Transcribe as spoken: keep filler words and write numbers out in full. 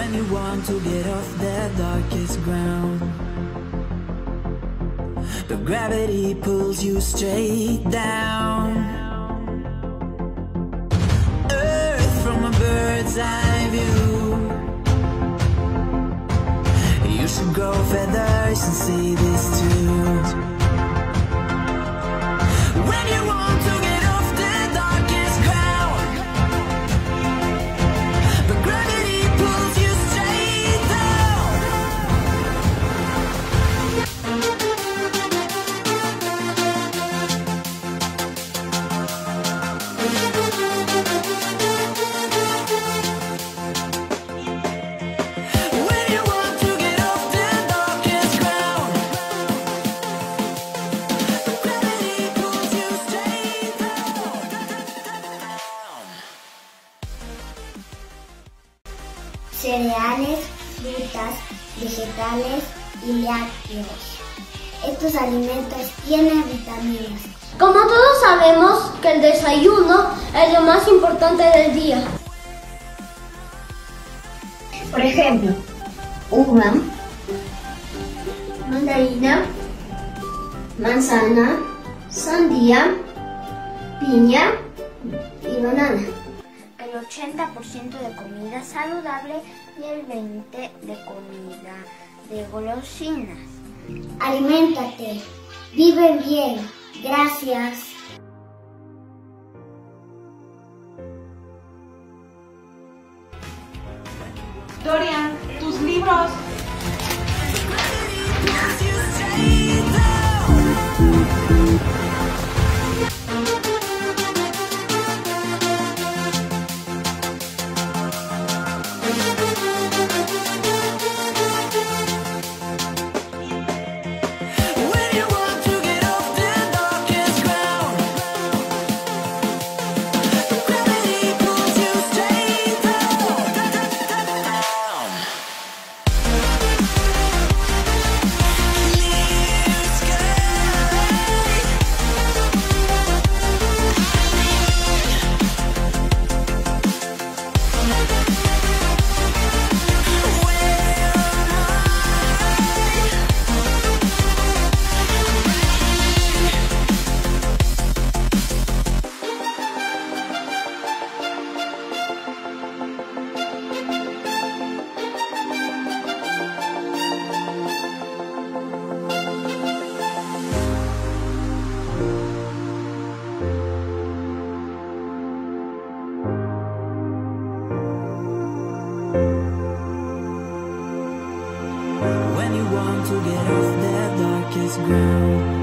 When you want to get off the darkest ground, but gravity pulls you straight down. Earth from a bird's eye view. You should grow feathers and see this too. When you want to get off the darkest ground, but gravity pulls you straight down. When you want to get off the darkest ground, but gravity pulls you straight down. Cereales, frutas, vegetales y lácteos. Estos alimentos tienen vitaminas. Como todos sabemos que el desayuno es lo más importante del día. Por ejemplo, uva, mandarina, manzana, sandía, piña y banana. El ochenta por ciento de comida saludable y el veinte por ciento de comida de golosinas. Aliméntate, vive bien. Gracias. Dorian, tus libros. When you want to get off the darkest ground, gravity pulls you straight down. Clear sky. When you want to get off the darkest ground,